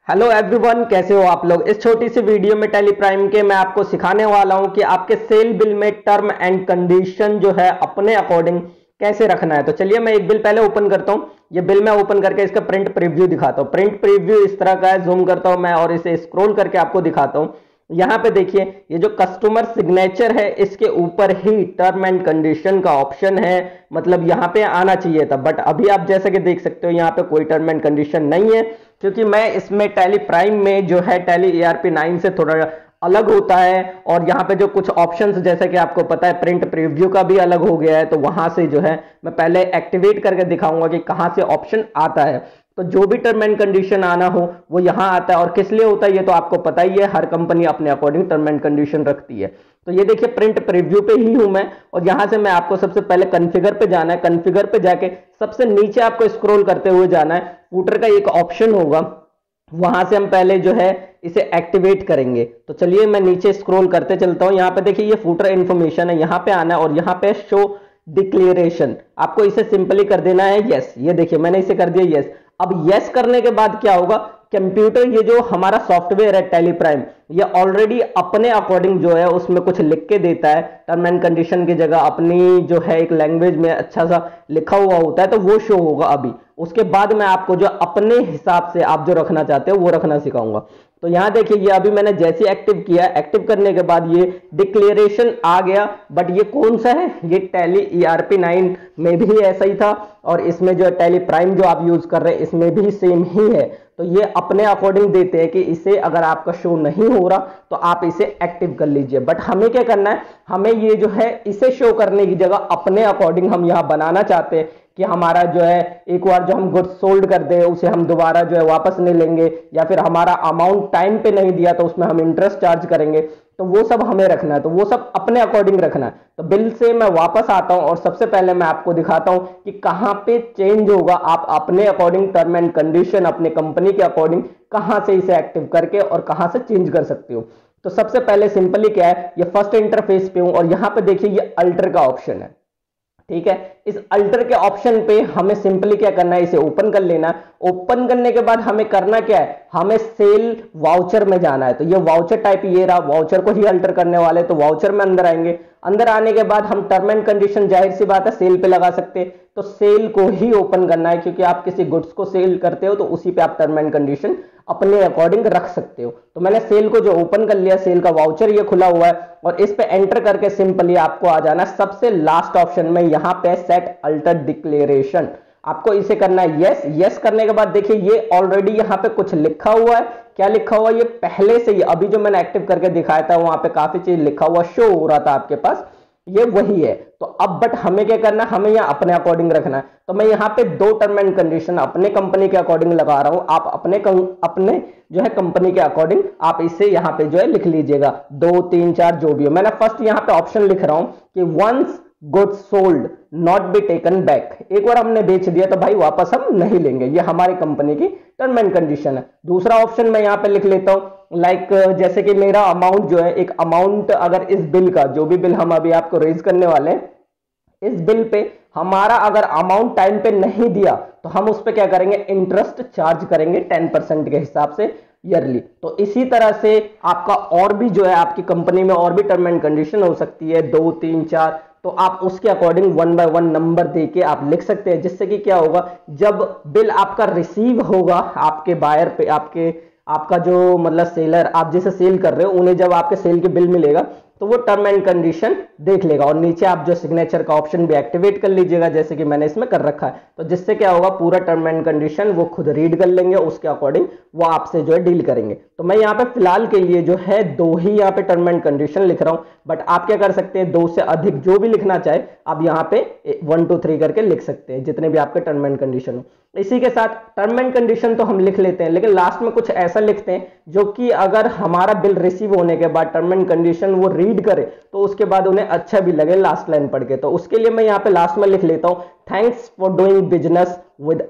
Hello everyone, कैसे हो आप लोग। इस छोटी सी वीडियो में टैली प्राइम के मैं आपको सिखाने वाला हूं कि आपके सेल बिल में टर्म एंड कंडीशन जो है अपने अकॉर्डिंग कैसे रखना है। तो चलिए मैं एक बिल पहले ओपन करता हूं। ये बिल मैं ओपन करके इसका प्रिंट प्रीव्यू दिखाता हूं। प्रिंट प्रीव्यू इस तरह का है, जूम करता हूं मैं और इसे स्क्रॉल करके आपको दिखाता हूं। यहां पे देखिए, ये जो कस्टमर सिग्नेचर है इसके ऊपर ही टर्म एंड कंडीशन का ऑप्शन है। मतलब यहां पे आना चाहिए था, बट अभी आप जैसे कि देख सकते हो यहां पे कोई टर्म एंड कंडीशन नहीं है, क्योंकि मैं इसमें टैली प्राइम में जो है टैली ERP9 से थोड़ा अलग होता है। और यहाँ पे जो कुछ ऑप्शंस जैसे कि आपको पता है प्रिंट प्रीव्यू का भी अलग हो गया है, तो वहां से जो है मैं पहले एक्टिवेट करके दिखाऊंगा कि कहां से ऑप्शन आता है। तो जो भी टर्म एंड कंडीशन आना हो वो यहां आता है। और किस लिए होता है ये तो आपको पता ही है, हर कंपनी अपने अकॉर्डिंग टर्म एंड कंडीशन रखती है। तो ये देखिए प्रिंट प्रीव्यू पे ही हूं मैं, और यहां से मैं आपको सबसे पहले कॉन्फ़िगर पे जाना है। कॉन्फ़िगर पे जाके सबसे नीचे आपको स्क्रॉल करते हुए जाना है। फूटर का एक ऑप्शन होगा, वहां से हम पहले जो है इसे एक्टिवेट करेंगे। तो चलिए मैं नीचे स्क्रॉल करते चलता हूं। यहां पे देखिए ये फूटर इन्फॉर्मेशन है, यहां पे आना है और यहां पे शो डिक्लेरेशन, आपको इसे सिंपली कर देना है यस। ये देखिए मैंने इसे कर दिया यस। अब यस करने के बाद क्या होगा, कंप्यूटर ये जो हमारा सॉफ्टवेयर है टैली प्राइम, ये ऑलरेडी अपने अकॉर्डिंग जो है उसमें कुछ लिख के देता है। टर्म एंड कंडीशन की जगह अपनी जो है एक लैंग्वेज में अच्छा सा लिखा हुआ होता है, तो वो शो होगा अभी। उसके बाद मैं आपको जो अपने हिसाब से आप जो रखना चाहते हो वो रखना सिखाऊंगा। तो यहां देखिए ये अभी मैंने जैसे एक्टिव किया, एक्टिव करने के बाद ये डिक्लेरेशन आ गया। बट ये कौन सा है, ये टैली ERP9 में भी ऐसा ही था, और इसमें जो टैली प्राइम जो आप यूज कर रहे हैं इसमें भी सेम ही है। तो ये अपने अकॉर्डिंग देते हैं कि इसे अगर आपका शो नहीं हो रहा तो आप इसे एक्टिव कर लीजिए। बट हमें क्या करना है, हमें ये जो है इसे शो करने की जगह अपने अकॉर्डिंग हम यहां बनाना चाहते हैं कि हमारा जो है एक बार जो हम गुड्स सोल्ड कर दे उसे हम दोबारा जो है वापस नहीं लेंगे, या फिर हमारा अमाउंट टाइम पे नहीं दिया तो उसमें हम इंटरेस्ट चार्ज करेंगे। तो वो सब हमें रखना है, तो वो सब अपने अकॉर्डिंग रखना है। तो बिल से मैं वापस आता हूं और सबसे पहले मैं आपको दिखाता हूं कि कहां पे चेंज होगा। आप अपने अकॉर्डिंग टर्म एंड कंडीशन अपने कंपनी के अकॉर्डिंग कहां से इसे एक्टिव करके और कहां से चेंज कर सकते हो। तो सबसे पहले सिंपली क्या है, ये फर्स्ट इंटरफेस पे हूं और यहां पे देखिए ये अल्टर का ऑप्शन है। ठीक है, इस अल्टर के ऑप्शन पे हमें सिंपली क्या करना है, इसे ओपन कर लेना है। ओपन करने के बाद हमें करना क्या है, हमें सेल वाउचर में जाना है। तो ये वाउचर टाइप ये रहा, वाउचर को ही अल्टर करने वाले, तो वाउचर में अंदर आएंगे। अंदर आने के बाद हम टर्म एंड कंडीशन जाहिर सी बात है सेल पे लगा सकते हैं, तो सेल को ही ओपन करना है, क्योंकि आप किसी गुड्स को सेल करते हो तो उसी पे आप टर्म एंड कंडीशन अपने अकॉर्डिंग रख सकते हो। तो मैंने सेल को जो ओपन कर लिया, सेल का वाउचर ये खुला हुआ है, और इस पे एंटर करके सिंपली आपको आ जाना सबसे लास्ट ऑप्शन में, यहां पे सेट अल्टर डिक्लेरेशन। आपको इसे करना है यस। यस करने के बाद देखिए ये ऑलरेडी यहां पे कुछ लिखा हुआ है। क्या लिखा हुआ है, ये पहले से ही अभी जो मैंने एक्टिव करके दिखाया था वहां पे काफी चीज लिखा हुआ शो हो रहा था आपके पास, ये वही है। तो अब बट हमें क्या करना है, हमें यहां अपने अकॉर्डिंग रखना है। तो मैं यहां पे दो टर्म एंड कंडीशन अपने कंपनी के अकॉर्डिंग लगा रहा हूं, आप अपने जो है कंपनी के अकॉर्डिंग आप इसे यहां पे जो है लिख लीजिएगा, 2 3 4 जो भी हो। मैंने फर्स्ट यहां पे ऑप्शन लिख रहा हूं कि once goods sold not be taken back, एक बार हमने बेच दिया तो भाई वापस हम नहीं लेंगे, ये हमारी कंपनी की टर्म एंड कंडीशन है। दूसरा ऑप्शन मैं यहां पे लिख लेता हूं लाइक जैसे कि मेरा अमाउंट जो है, एक अमाउंट अगर इस बिल का, जो भी बिल हम अभी आपको रेज करने वाले हैं, इस बिल पे हमारा अगर अमाउंट टाइम पे नहीं दिया तो हम उस पे क्या करेंगे, इंटरेस्ट चार्ज करेंगे 10% के हिसाब से ईयरली। तो इसी तरह से आपका और भी जो है आपकी कंपनी में और भी टर्म एंड कंडीशन हो सकती है, 2 3 4, तो आप उसके अकॉर्डिंग 1 बाय 1 नंबर देके आप लिख सकते हैं, जिससे कि क्या होगा, जब बिल आपका रिसीव होगा आपके बायर पे, आपका जो मतलब सेलर, आप जिसे सेल कर रहे हो उन्हें जब आपके सेल के बिल मिलेगा तो वो टर्म एंड कंडीशन देख लेगा। और नीचे आप जो सिग्नेचर का ऑप्शन भी एक्टिवेट कर लीजिएगा, जैसे कि मैंने इसमें कर रखा है। तो जिससे क्या होगा, पूरा टर्म एंड कंडीशन वो खुद रीड कर लेंगे, उसके अकॉर्डिंग वो आपसे जो है डील करेंगे। तो मैं यहाँ पे फिलहाल के लिए जो है 2 ही यहाँ पे टर्म एंड कंडीशन लिख रहा हूँ, बट आप क्या कर सकते हैं, 2 से अधिक जो भी लिखना चाहे आप यहाँ पे 1 2 3 करके लिख सकते हैं, जितने भी आपके टर्म एंड कंडीशन हो। इसी के साथ टर्म एंड कंडीशन तो हम लिख लेते हैं, लेकिन लास्ट में कुछ ऐसा लिखते हैं जो कि अगर हमारा बिल रिसीव होने के बाद टर्म एंड कंडीशन वो रीड करे तो उसके बाद उन्हें अच्छा भी लगे लास्ट लाइन पढ़ के। तो उसके लिए मैं यहाँ पे लास्ट में लिख लेता हूं, thanks for doing business with us.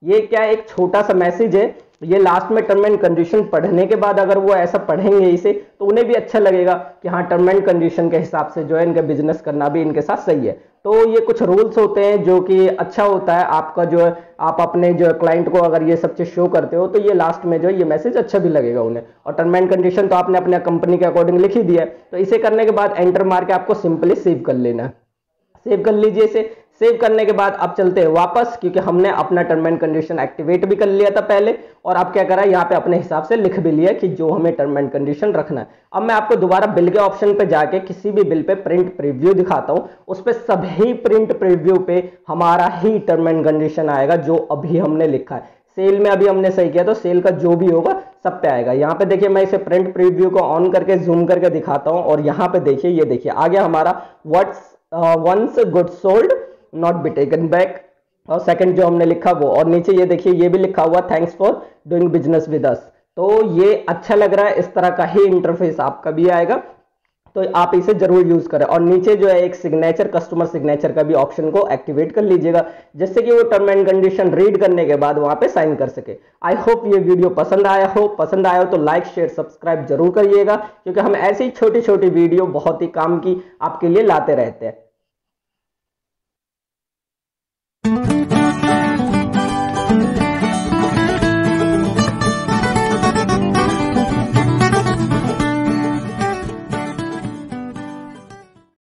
ये क्या एक छोटा सा मैसेज है, ये लास्ट में टर्म एंड कंडीशन पढ़ने के बाद अगर वो ऐसा पढ़ेंगे इसे तो उन्हें भी अच्छा लगेगा कि हाँ टर्म एंड कंडीशन के हिसाब से जो है इनका बिजनेस करना भी इनके साथ सही है। तो ये कुछ रूल्स होते हैं जो कि अच्छा होता है आपका जो है, आप अपने जो क्लाइंट को अगर ये सब चीज शो करते हो तो ये लास्ट में जो है ये मैसेज अच्छा भी लगेगा उन्हें। और टर्म एंड कंडीशन तो आपने अपने कंपनी के अकॉर्डिंग लिख ही दिया है, तो इसे करने के बाद एंटर मार के आपको सिंपली सेव कर लेना है। सेव कर लीजिए इसे। सेव करने के बाद अब चलते हैं वापस, क्योंकि हमने अपना टर्म एंड कंडीशन एक्टिवेट भी कर लिया था पहले, और अब क्या करा यहाँ पे अपने हिसाब से लिख भी लिया कि जो हमें टर्म एंड कंडीशन रखना है। अब मैं आपको दोबारा बिल के ऑप्शन पे जाके किसी भी बिल पे प्रिंट प्रीव्यू दिखाता हूँ, उस पे सभी प्रिंट प्रीव्यू पे हमारा ही टर्म एंड कंडीशन आएगा जो अभी हमने लिखा है। सेल में अभी हमने सही किया तो सेल का जो भी होगा सब पे आएगा। यहाँ पे देखिए मैं इसे प्रिंट प्रीव्यू को ऑन करके जूम करके दिखाता हूँ, और यहाँ पे देखिए ये देखिए आ गया हमारा what's once goods sold not be taken back, और सेकंड जो हमने लिखा वो, और नीचे ये देखिए ये भी लिखा हुआ thanks for doing business with us. तो ये अच्छा लग रहा है, इस तरह का ही इंटरफेस आपका भी आएगा, तो आप इसे जरूर यूज करें। और नीचे जो है एक सिग्नेचर, कस्टमर सिग्नेचर का भी ऑप्शन को एक्टिवेट कर लीजिएगा, जिससे कि वो टर्म एंड कंडीशन रीड करने के बाद वहां पे साइन कर सके। आई होप ये वीडियो पसंद आया हो तो लाइक शेयर सब्सक्राइब जरूर करिएगा, क्योंकि हम ऐसी छोटी छोटी वीडियो बहुत ही काम की आपके लिए लाते रहते हैं।